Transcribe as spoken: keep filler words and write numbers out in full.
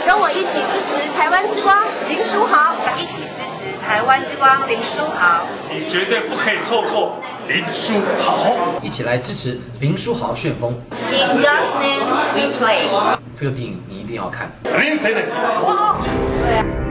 跟我一起支持台湾之光林书豪， 一起支持台湾之光林书豪。 你绝对不可以错过林书豪， 一起来支持林书豪旋风。 In God's name we play。 这个电影你一定要看。 林谁的？ 对啊。